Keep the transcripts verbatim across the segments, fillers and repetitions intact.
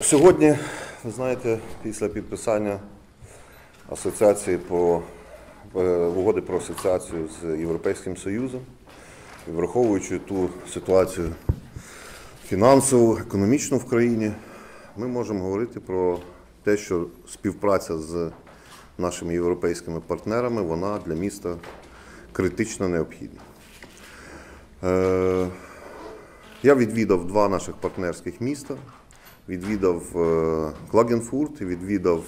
Сьогодні, ви знаєте, після підписання асоціації по угоди про асоціацію з Європейським Союзом, і враховуючи ту ситуацію фінансову, економічну в країні, ми можемо говорити про те, що співпраця з нашими європейськими партнерами, вона для міста критично необхідна. Я відвідав два наших партнерських міста. Відвідав Клагенфурт і відвідав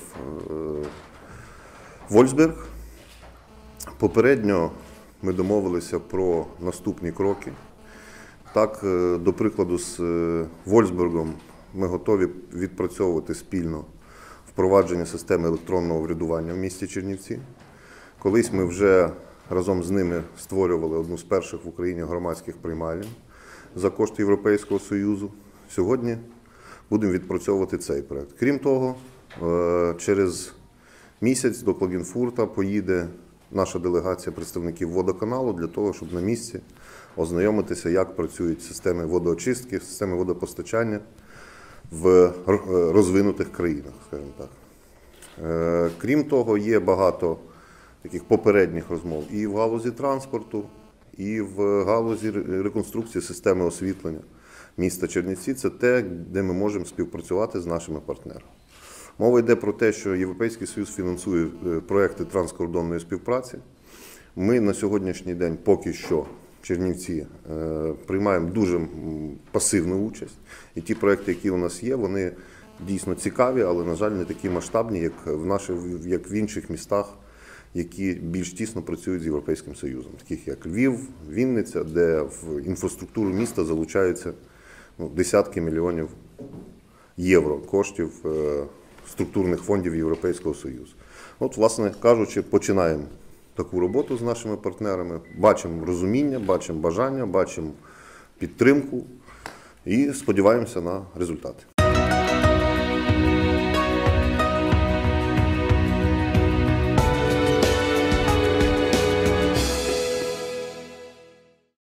Вольфсберг. Попередньо ми домовилися про наступні кроки. Так, до прикладу, з Вольфсбергом ми готові відпрацьовувати спільно впровадження системи електронного врядування в місті Чернівці. Колись ми вже разом з ними створювали одну з перших в Україні громадських приймалень за кошти Європейського Союзу. Сьогодні будемо відпрацьовувати цей проект. Крім того, через місяць до Клагенфурта поїде наша делегація представників водоканалу для того, щоб на місці ознайомитися, як працюють системи водоочистки, системи водопостачання в розвинутих країнах, скажімо так. Крім того, є багато таких попередніх розмов і в галузі транспорту, і в галузі реконструкції системи освітлення міста Чернівці. Це те, де ми можемо співпрацювати з нашими партнерами. Мова йде про те, що Європейський Союз фінансує проекти транскордонної співпраці. Ми на сьогоднішній день поки що в Чернівці приймаємо дуже пасивну участь. І ті проекти, які у нас є, вони дійсно цікаві, але, на жаль, не такі масштабні, як в, наших, як в інших містах, які більш тісно працюють з Європейським Союзом, таких як Львів, Вінниця, де в інфраструктуру міста залучаються ну, десятки мільйонів євро коштів е, структурних фондів Європейського Союзу. От, власне кажучи, починаємо таку роботу з нашими партнерами, бачимо розуміння, бачимо бажання, бачимо підтримку і сподіваємося на результати.